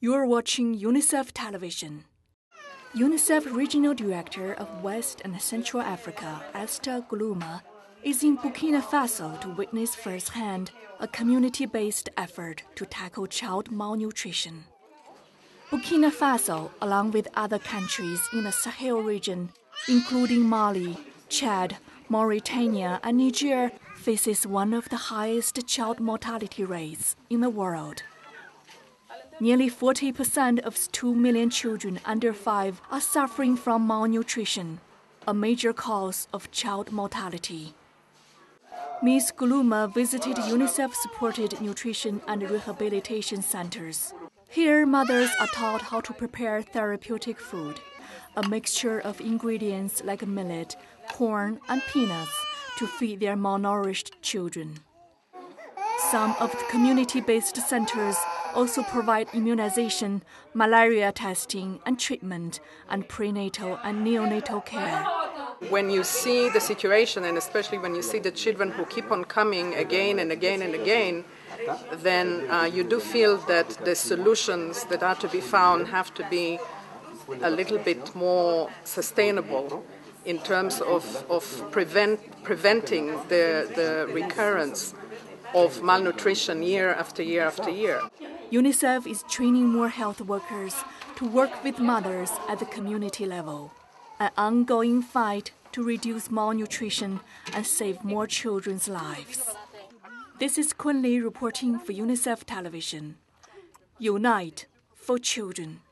You're watching UNICEF Television. UNICEF Regional Director of West and Central Africa, Esther Guluma, is in Burkina Faso to witness firsthand a community-based effort to tackle child malnutrition. Burkina Faso, along with other countries in the Sahel region, including Mali, Chad, Mauritania, and Niger, faces one of the highest child mortality rates in the world. Nearly 40% of 2 million children under 5 are suffering from malnutrition, a major cause of child mortality. Ms. Guluma visited UNICEF-supported nutrition and rehabilitation centers. Here, mothers are taught how to prepare therapeutic food, a mixture of ingredients like millet, corn, and peanuts to feed their malnourished children. Some of the community-based centers also provide immunization, malaria testing and treatment, and prenatal and neonatal care. When you see the situation, and especially when you see the children who keep on coming again and again and again, then you do feel that the solutions that are to be found have to be a little bit more sustainable in terms of preventing the recurrence of malnutrition year after year after year. UNICEF is training more health workers to work with mothers at the community level, an ongoing fight to reduce malnutrition and save more children's lives. This is Kun Li reporting for UNICEF Television. Unite for children.